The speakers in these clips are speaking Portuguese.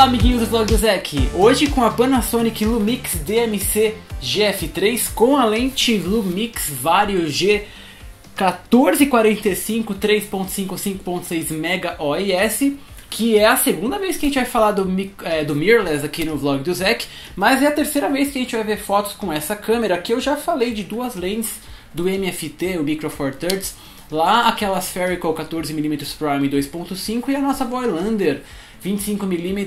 Olá amiguinhos do vlog do Zek, hoje com a Panasonic Lumix DMC GF3 com a lente Lumix Vario G 1445 3.55.6 Mega OIS, que é a segunda vez que a gente vai falar do mirrorless aqui no vlog do Zek, mas é a terceira vez que a gente vai ver fotos com essa câmera, que eu já falei de duas lentes do MFT, o Micro Four Thirds, lá aquela Spherical 14mm Prime 2.5 e a nossa Voigtlander 25mm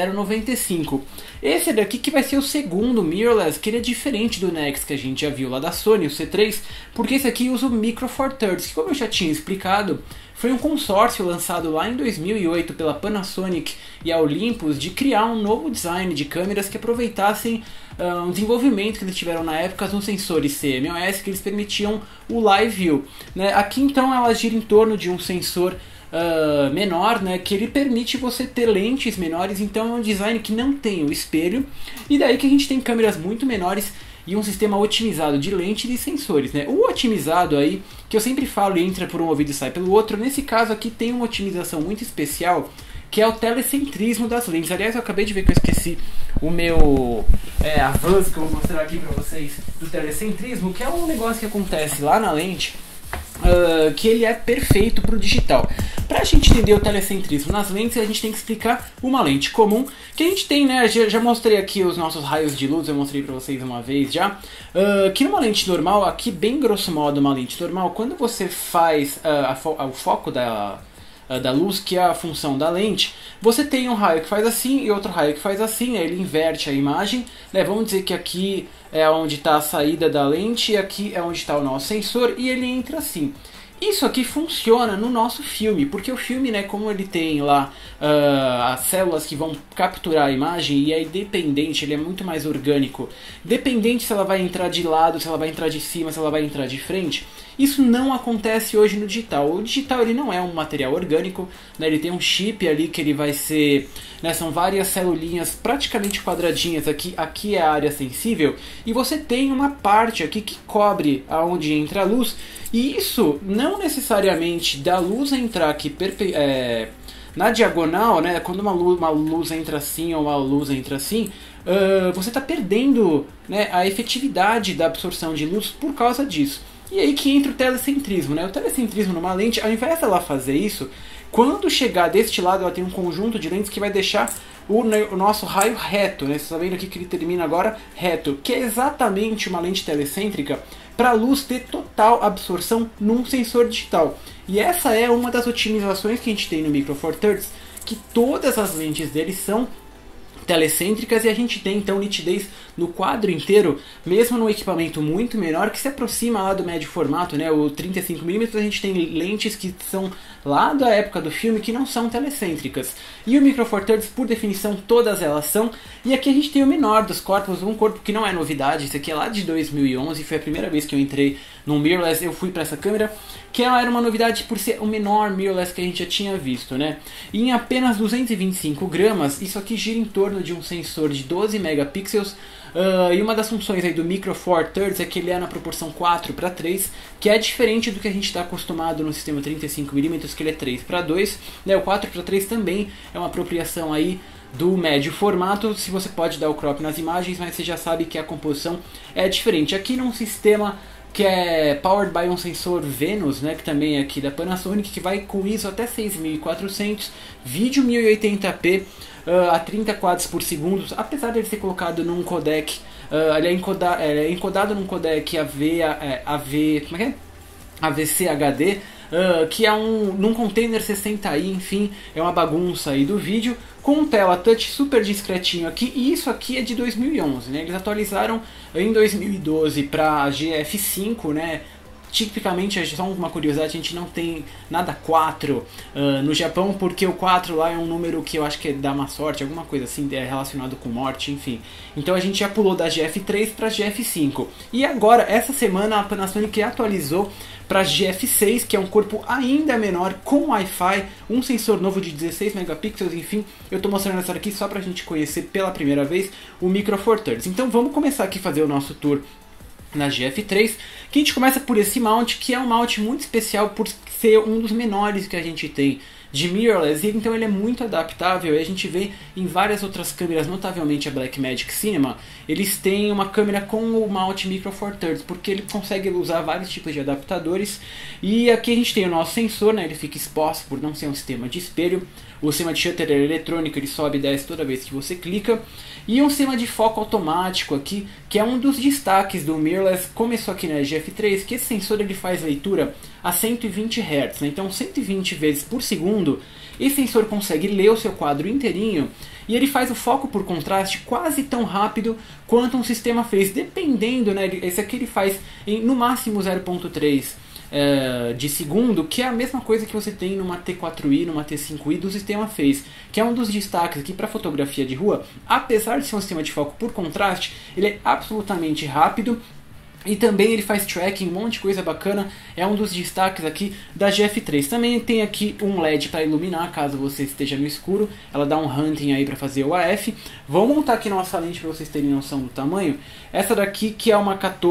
0.95. Esse daqui que vai ser o segundo mirrorless, que ele é diferente do Nex que a gente já viu lá da Sony, o C3, porque esse aqui usa o Micro Four Thirds, que, como eu já tinha explicado, foi um consórcio lançado lá em 2008 pela Panasonic e a Olympus de criar um novo design de câmeras que aproveitassem um desenvolvimento que eles tiveram na época nos sensores CMOS, que eles permitiam o Live View, né? Aqui então ela gira em torno de um sensor menor, né, que ele permite você ter lentes menores, então é um design que não tem o espelho, e daí que a gente tem câmeras muito menores e um sistema otimizado de lente e de sensores, né? O otimizado aí, que eu sempre falo, entra por um ouvido e sai pelo outro, nesse caso aqui tem uma otimização muito especial, que é o telecentrismo das lentes. Aliás, eu acabei de ver que eu esqueci o meu avanço que eu vou mostrar aqui pra vocês do telecentrismo, que é um negócio que acontece lá na lente, que ele é perfeito para o digital. Para a gente entender o telecentrismo nas lentes, a gente tem que explicar uma lente comum que a gente tem, né? Já mostrei aqui os nossos raios de luz, eu mostrei para vocês uma vez já, que numa lente normal, aqui bem grosso modo uma lente normal, quando você faz o foco da luz, que é a função da lente, você tem um raio que faz assim e outro raio que faz assim, né? Ele inverte a imagem, né? Vamos dizer que aqui é onde está a saída da lente e aqui é onde está o nosso sensor, e ele entra assim. Isso aqui funciona no nosso filme, porque o filme, né, como ele tem lá as células que vão capturar a imagem, e é independente, ele é muito mais orgânico, dependente se ela vai entrar de lado, se ela vai entrar de cima, se ela vai entrar de frente, isso não acontece hoje no digital. O digital ele não é um material orgânico, né, ele tem um chip ali que ele vai ser, né, são várias celulinhas praticamente quadradinhas, aqui é a área sensível, e você tem uma parte aqui que cobre aonde entra a luz, e isso não necessariamente da luz entrar aqui na diagonal, né, quando uma luz entra assim ou uma luz entra assim, você está perdendo, né, a efetividade da absorção de luz por causa disso. E aí que entra o telecentrismo, né? O telecentrismo numa lente, ao invés dela fazer isso, quando chegar deste lado ela tem um conjunto de lentes que vai deixar o nosso raio reto, né? Vocês estão vendo aqui que ele termina agora reto, que é exatamente uma lente telecêntrica para a luz ter total absorção num sensor digital. E essa é uma das otimizações que a gente tem no Micro Four Thirds, que todas as lentes dele são telecêntricas, e a gente tem então nitidez no quadro inteiro, mesmo num equipamento muito menor que se aproxima lá do médio formato, né? O 35mm, a gente tem lentes que são lá da época do filme que não são telecêntricas, e o Micro Four Thirds, por definição, todas elas são. E aqui a gente tem o menor dos corpos, um corpo que não é novidade, isso aqui é lá de 2011, foi a primeira vez que eu entrei num mirrorless, eu fui para essa câmera, que ela era uma novidade por ser o menor mirrorless que a gente já tinha visto, né? E em apenas 225 gramas, isso aqui gira em torno de um sensor de 12 megapixels, e uma das funções aí do Micro Four Thirds é que ele é na proporção 4:3, que é diferente do que a gente está acostumado no sistema 35mm, que ele é 3:2, né? O 4:3 também é uma apropriação aí do médio formato, se você pode dar o crop nas imagens, mas você já sabe que a composição é diferente. Aqui num sistema que é powered by um sensor Venus, né, que também é aqui da Panasonic, que vai com ISO até 6400, vídeo 1080p, a 30 quadros por segundo, apesar de ele ser colocado num codec, ele é encodado num codec AVC HD, que é num container 60i, enfim, é uma bagunça aí do vídeo, com tela touch super discretinho aqui, e isso aqui é de 2011, né? Eles atualizaram em 2012 para GF5, né? Tipicamente, só uma curiosidade, a gente não tem nada 4 no Japão, porque o 4 lá é um número que eu acho que é da má sorte, alguma coisa assim, é relacionado com morte, enfim. Então a gente já pulou da GF3 para GF5. E agora, essa semana, a Panasonic atualizou para GF6, que é um corpo ainda menor, com Wi-Fi, um sensor novo de 16 megapixels, enfim. Eu estou mostrando essa aqui só para a gente conhecer pela primeira vez o Micro Four Thirds. Então vamos começar aqui a fazer o nosso tour na GF3, que a gente começa por esse mount, que é um mount muito especial por ser um dos menores que a gente tem de mirrorless, e então ele é muito adaptável, e a gente vê em várias outras câmeras, notavelmente a Blackmagic Cinema, eles têm uma câmera com o mount Micro Four Thirds, porque ele consegue usar vários tipos de adaptadores. E aqui a gente tem o nosso sensor, né, ele fica exposto por não ser um sistema de espelho. O sistema de shutter é eletrônico, ele sobe e desce toda vez que você clica. E um sistema de foco automático aqui, que é um dos destaques do mirrorless. Começou aqui na GF3, que esse sensor ele faz leitura a 120 Hz, né? Então 120 vezes por segundo, esse sensor consegue ler o seu quadro inteirinho, e ele faz o foco por contraste quase tão rápido quanto um sistema fez, dependendo, né? Esse aqui ele faz em no máximo 0.3 de segundo, que é a mesma coisa que você tem numa T4i, numa T5i do sistema Phase, que é um dos destaques aqui para fotografia de rua. Apesar de ser um sistema de foco por contraste, ele é absolutamente rápido. E também ele faz tracking, um monte de coisa bacana, é um dos destaques aqui da GF3. Também tem aqui um LED para iluminar, caso você esteja no escuro, ela dá um hunting aí para fazer o AF. Vou montar aqui nossa lente para vocês terem noção do tamanho. Essa daqui que é uma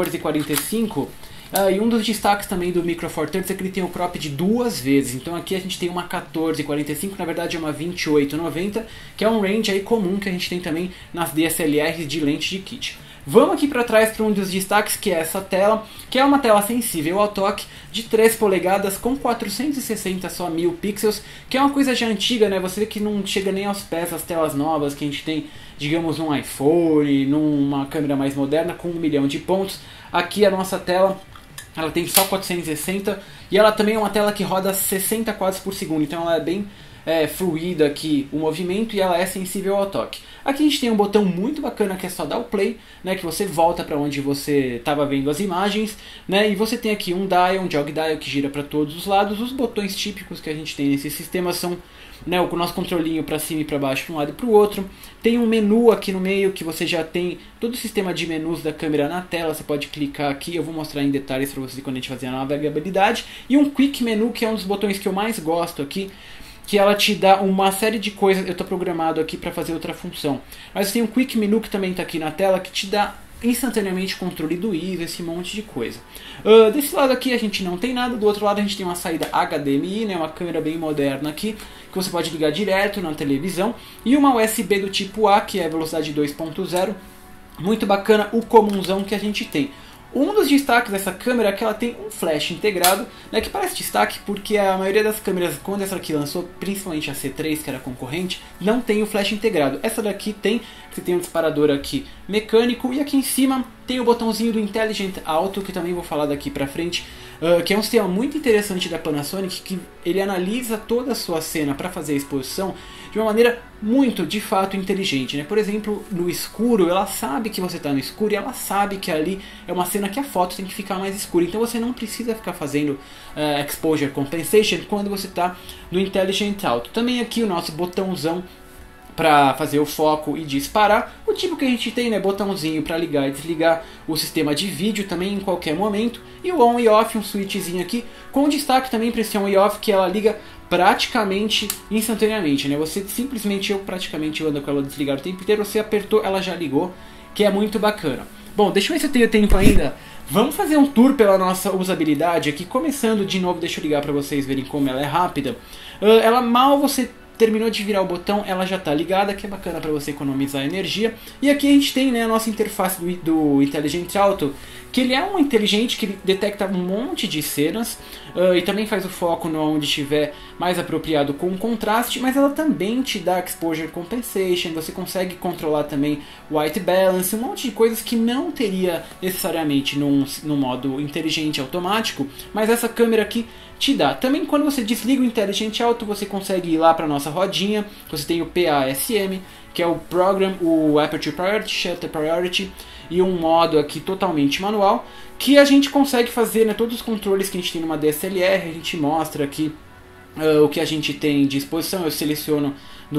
1445, e um dos destaques também do Micro Four Thirds é que ele tem o crop de 2 vezes. Então aqui a gente tem uma 1445, na verdade é uma 2890, que é um range aí comum que a gente tem também nas DSLRs de lente de kit. Vamos aqui para trás para um dos destaques, que é essa tela, que é uma tela sensível ao toque de 3 polegadas com 460 só 1000 pixels, que é uma coisa já antiga, né? Você vê que não chega nem aos pés das telas novas que a gente tem, digamos, num iPhone, numa câmera mais moderna com 1 milhão de pontos. Aqui a nossa tela, ela tem só 460 e ela também é uma tela que roda 60 quadros por segundo, então ela é bem fluida aqui o movimento e ela é sensível ao toque. Aqui a gente tem um botão muito bacana que é só dar o play, né, que você volta para onde você estava vendo as imagens, né, e você tem aqui um dial, um jog dial que gira para todos os lados. Os botões típicos que a gente tem nesse sistema são, né, o nosso controlinho para cima e para baixo, para um lado e para o outro. Tem um menu aqui no meio que você já tem todo o sistema de menus da câmera na tela, você pode clicar aqui, eu vou mostrar em detalhes para vocês quando a gente fazer a navegabilidade. E um quick menu, que é um dos botões que eu mais gosto aqui, que ela te dá uma série de coisas. Eu estou programado aqui para fazer outra função, mas tem um quick menu que também está aqui na tela, que te dá instantaneamente controle do ISO, esse monte de coisa. Desse lado aqui a gente não tem nada, do outro lado a gente tem uma saída HDMI, né, uma câmera bem moderna aqui, que você pode ligar direto na televisão, e uma USB do tipo A, que é velocidade 2.0, muito bacana, o comunzão que a gente tem. Um dos destaques dessa câmera é que ela tem um flash integrado, né, que parece destaque porque a maioria das câmeras, quando essa aqui lançou, principalmente a C3, que era concorrente, não tem o flash integrado. Essa daqui tem, você tem um disparador aqui mecânico, e aqui em cima tem o botãozinho do Intelligent Auto, que também vou falar daqui pra frente, que é um sistema muito interessante da Panasonic, que ele analisa toda a sua cena para fazer a exposição de uma maneira muito, de fato, inteligente, né? Por exemplo, no escuro, ela sabe que você está no escuro e ela sabe que ali é uma cena que a foto tem que ficar mais escura. Então você não precisa ficar fazendo Exposure Compensation quando você está no Intelligent Auto. Também aqui o nosso botãozão para fazer o foco e disparar, o tipo que a gente tem, né, botãozinho para ligar e desligar o sistema de vídeo também em qualquer momento, e o on e off, um switchzinho aqui, com destaque também para esse on e off, que ela liga praticamente instantaneamente, né, você simplesmente, eu praticamente ando com ela desligada o tempo inteiro, você apertou, ela já ligou, que é muito bacana. Bom, deixa eu ver se eu tenho tempo ainda. Vamos fazer um tour pela nossa usabilidade aqui, começando de novo, deixa eu ligar para vocês verem como ela é rápida. Ela mal você terminou de virar o botão, ela já está ligada, que é bacana para você economizar energia. E aqui a gente tem, né, a nossa interface do Intelligent Auto, que ele é um inteligente que ele detecta um monte de cenas e também faz o foco onde estiver mais apropriado com o contraste, mas ela também te dá Exposure Compensation, você consegue controlar também White Balance, um monte de coisas que não teria necessariamente num modo inteligente automático, mas essa câmera aqui te dá. Também quando você desliga o Intelligent Auto, você consegue ir lá para nossa rodinha, você tem o PASM, que é o Program, o Aperture Priority, Shutter Priority, e um modo aqui totalmente manual, que a gente consegue fazer, né, todos os controles que a gente tem numa DSLR, a gente mostra aqui o que a gente tem de exposição. Eu seleciono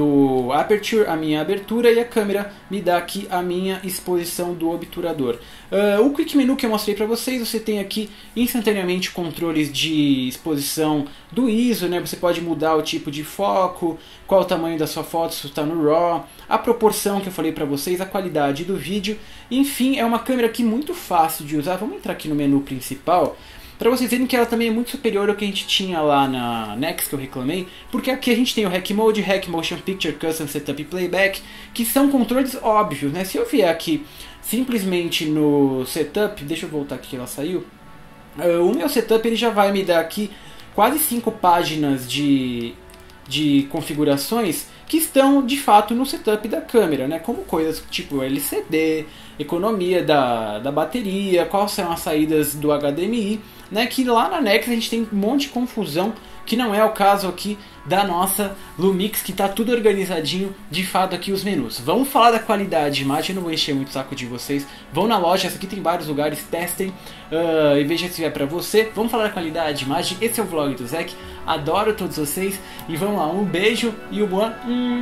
no Aperture a minha abertura e a câmera me dá aqui a minha exposição do obturador. O Quick Menu que eu mostrei para vocês, você tem aqui instantaneamente controles de exposição do ISO, né? Você pode mudar o tipo de foco, qual o tamanho da sua foto, se está no RAW, a proporção que eu falei para vocês, a qualidade do vídeo. Enfim, é uma câmera aqui muito fácil de usar. Vamos entrar aqui no menu principal. para vocês verem que ela também é muito superior ao que a gente tinha lá na Nex, que eu reclamei, porque aqui a gente tem o Hack Mode, Hack Motion Picture, Custom Setup e Playback, que são controles óbvios, né? Se eu vier aqui simplesmente no Setup, deixa eu voltar aqui, ela saiu, o meu Setup ele já vai me dar aqui quase 5 páginas de configurações que estão de fato no setup da câmera, né? Como coisas tipo LCD, economia da bateria, quais são as saídas do HDMI, né? Que lá na Nex a gente tem um monte de confusão, que não é o caso aqui da nossa Lumix, que está tudo organizadinho de fato aqui os menus. Vamos falar da qualidade de imagem, eu não vou encher muito o saco de vocês. Vão na loja, essa aqui tem vários lugares, testem e vejam se é para você. Vamos falar da qualidade de imagem, esse é o vlog do Zek, adoro todos vocês e vamos lá, um beijo e um bom...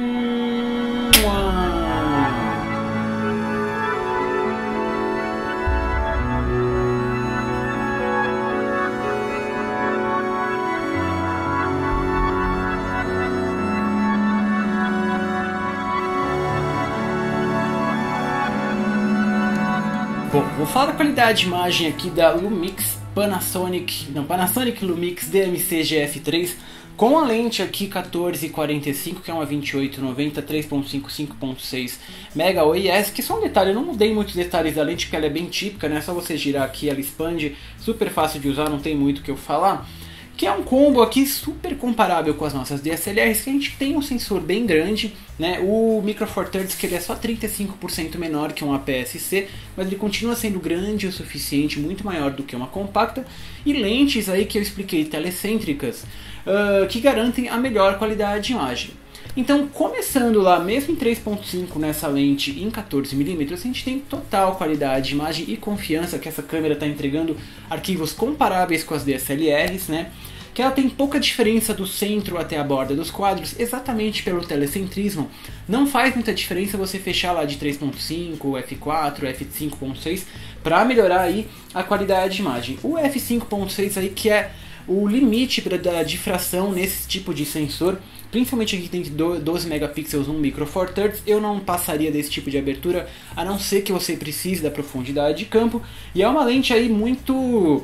Bom, vou falar da qualidade de imagem aqui da Lumix Panasonic Lumix DMC GF3 com a lente aqui 1445, que é uma 2890 3.5/5.6 Mega OIS, que só um detalhe, eu não mudei muitos detalhes da lente porque ela é bem típica, né? Só você girar aqui, ela expande, super fácil de usar, não tem muito o que eu falar. Que é um combo aqui super comparável com as nossas DSLRs, que a gente tem um sensor bem grande, né? O Micro Four Thirds, que ele é só 35% menor que um APS-C, mas ele continua sendo grande o suficiente, muito maior do que uma compacta, e lentes aí que eu expliquei, telecêntricas, que garantem a melhor qualidade de imagem. Então, começando lá, mesmo em 3.5 nessa lente em 14mm, a gente tem total qualidade de imagem e confiança que essa câmera está entregando arquivos comparáveis com as DSLRs, né? Que ela tem pouca diferença do centro até a borda dos quadros, exatamente pelo telecentrismo. Não faz muita diferença você fechar lá de 3.5, f4, f5.6 para melhorar aí a qualidade de imagem. O f5.6 aí que é o limite da difração nesse tipo de sensor, principalmente aqui tem 12 megapixels no Micro Four Thirds, eu não passaria desse tipo de abertura, a não ser que você precise da profundidade de campo, e é uma lente aí muito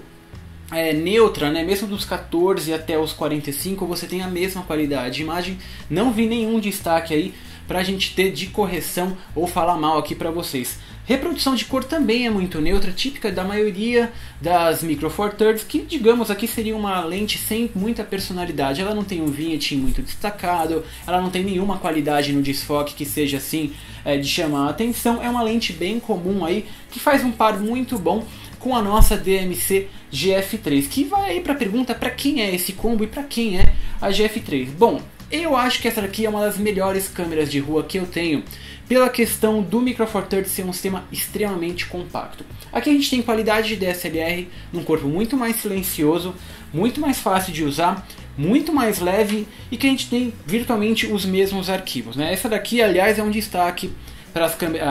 neutra, né? Mesmo dos 14 até os 45 você tem a mesma qualidade de imagem, não vi nenhum destaque aí pra gente ter de correção ou falar mal aqui pra vocês. Reprodução de cor também é muito neutra, típica da maioria das Micro Four Thirds, que digamos aqui seria uma lente sem muita personalidade. Ela não tem um vignetting muito destacado, ela não tem nenhuma qualidade no desfoque que seja assim de chamar a atenção. É uma lente bem comum aí, que faz um par muito bom com a nossa DMC GF3, que vai aí para a pergunta para quem é esse combo e para quem é a GF3. Bom, eu acho que essa daqui é uma das melhores câmeras de rua que eu tenho, pela questão do Micro Four Thirds ser um sistema extremamente compacto. Aqui a gente tem qualidade de DSLR num corpo muito mais silencioso, muito mais fácil de usar, muito mais leve e que a gente tem virtualmente os mesmos arquivos, né? Essa daqui, aliás, é um destaque para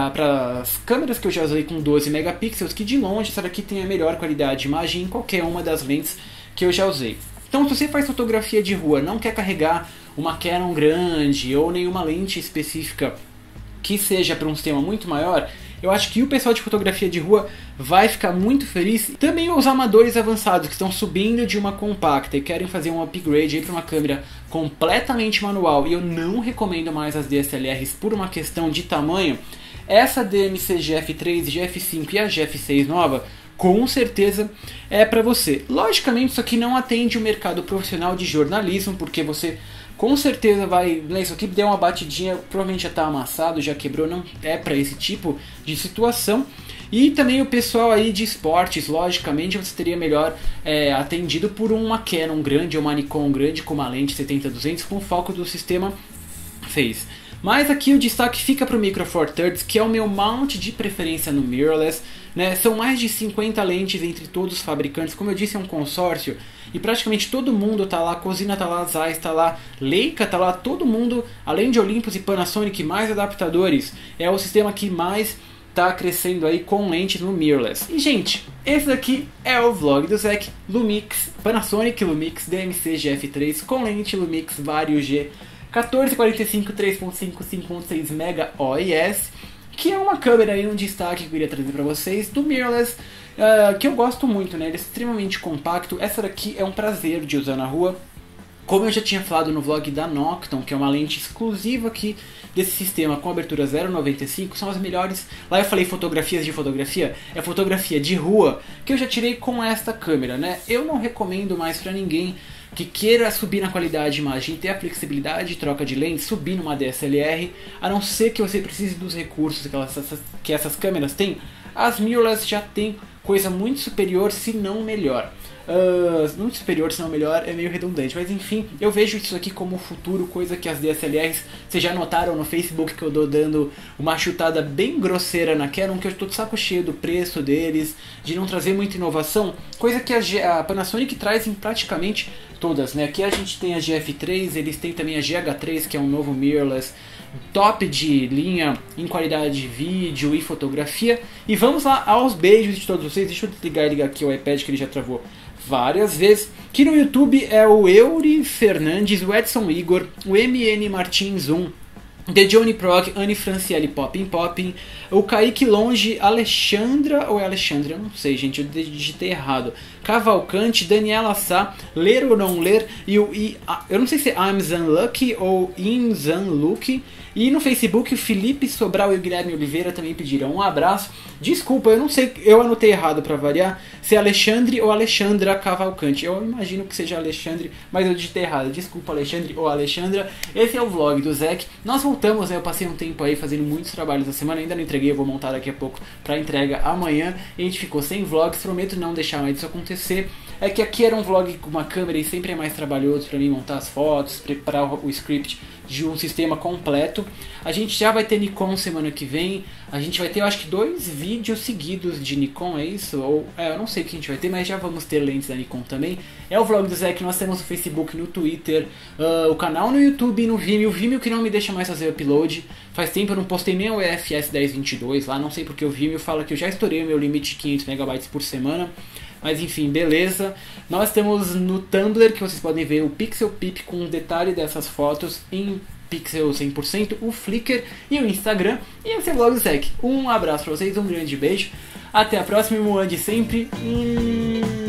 as câmeras que eu já usei com 12 megapixels, que de longe essa daqui tem a melhor qualidade de imagem em qualquer uma das lentes que eu já usei. Então, se você faz fotografia de rua, não quer carregar uma Canon grande ou nenhuma lente específica que seja para um sistema muito maior, eu acho que o pessoal de fotografia de rua vai ficar muito feliz. Também os amadores avançados que estão subindo de uma compacta e querem fazer um upgrade para uma câmera completamente manual, e eu não recomendo mais as DSLRs por uma questão de tamanho, essa DMC GF3, GF5 e a GF6 nova com certeza é para você. Logicamente isso aqui não atende o mercado profissional de jornalismo, porque você com certeza vai, isso aqui deu uma batidinha, provavelmente já está amassado, já quebrou, não é para esse tipo de situação. E também o pessoal aí de esportes, logicamente você teria melhor atendido por uma Canon grande ou uma Nikon grande com uma lente 70-200 com foco do sistema Phase. Mas aqui o destaque fica para o Micro Four Thirds, que é o meu mount de preferência no mirrorless, né? São mais de 50 lentes entre todos os fabricantes, como eu disse é um consórcio, e praticamente todo mundo tá lá, Cosina tá lá, Zeiss tá lá, Leica tá lá, todo mundo, além de Olympus e Panasonic, mais adaptadores, é o sistema que mais tá crescendo aí com lentes no mirrorless. E gente, esse daqui é o vlog do Zek, Lumix, Panasonic Lumix DMC GF3 com lente Lumix Vario G 1445 3.5 5.6 Mega OIS, que é uma câmera aí, um destaque que eu queria trazer pra vocês, do mirrorless, que eu gosto muito, né? Ele é extremamente compacto, essa daqui é um prazer de usar na rua. Como eu já tinha falado no vlog da Nocton, que é uma lente exclusiva aqui desse sistema com abertura 0.95, são as melhores. Lá eu falei fotografias de fotografia, é fotografia de rua que eu já tirei com esta câmera, né? Eu não recomendo mais pra ninguém que queira subir na qualidade de imagem, ter a flexibilidade de troca de lente, subir numa DSLR, a não ser que você precise dos recursos que essas câmeras têm. As mirrorless já tem coisa muito superior, se não melhor. Muito superior, se não melhor, é meio redundante, mas enfim, eu vejo isso aqui como o futuro, coisa que as DSLRs, vocês já notaram no Facebook que eu tô dando uma chutada bem grosseira na Canon, que eu tô de saco cheio do preço deles, de não trazer muita inovação, coisa que a Panasonic traz em praticamente todas, né? Aqui a gente tem a GF3, eles têm também a GH3, que é um novo mirrorless, top de linha em qualidade de vídeo e fotografia. E vamos lá aos beijos de todos vocês. Deixa eu desligar e ligar aqui o iPad que ele já travou várias vezes. Que no YouTube é o Eury Fernandes, o Edson Igor, o MN Martins 1, The Johnny Proc, Anne Franciele Poppin, o Kaique Longe, Alexandra ou é Alexandra? Eu não sei, gente, eu digitei errado. Cavalcante, Daniela Sá, Ler ou Não Ler, e o eu não sei se é I'm Zanlucky ou In Zanlucky. E no Facebook o Felipe Sobral e o Guilherme Oliveira também pediram um abraço. Desculpa, eu não sei, eu anotei errado pra variar, se é Alexandre ou Alexandra Cavalcante. Eu imagino que seja Alexandre, mas eu digitei errado. Desculpa, Alexandre ou Alexandra. Esse é o vlog do Zec. Nós voltamos, né? Eu passei um tempo aí fazendo muitos trabalhos na semana, ainda não entreguei, eu vou montar daqui a pouco pra entrega amanhã. E a gente ficou sem vlogs, prometo não deixar mais isso acontecer. É que aqui era um vlog com uma câmera e sempre é mais trabalhoso pra mim montar as fotos, preparar o script de um sistema completo. A gente já vai ter Nikon semana que vem. A gente vai ter, eu acho que 2 vídeos seguidos de Nikon, é isso? Ou, eu não sei o que a gente vai ter, mas já vamos ter lentes da Nikon também. É o vlog do Zé, que nós temos no Facebook, no Twitter, o canal no YouTube e no Vimeo. O Vimeo que não me deixa mais fazer upload. Faz tempo eu não postei nem o EFS 1022 lá, não sei porque o Vimeo fala que eu já estourei o meu limite de 500 MB por semana. Mas enfim, beleza. Nós temos no Tumblr, que vocês podem ver o Pixel Pip com um detalhe dessas fotos em pixel 100%, o Flickr e o Instagram. E esse é o vlog do Zec. Um abraço pra vocês, um grande beijo. Até a próxima, e sempre.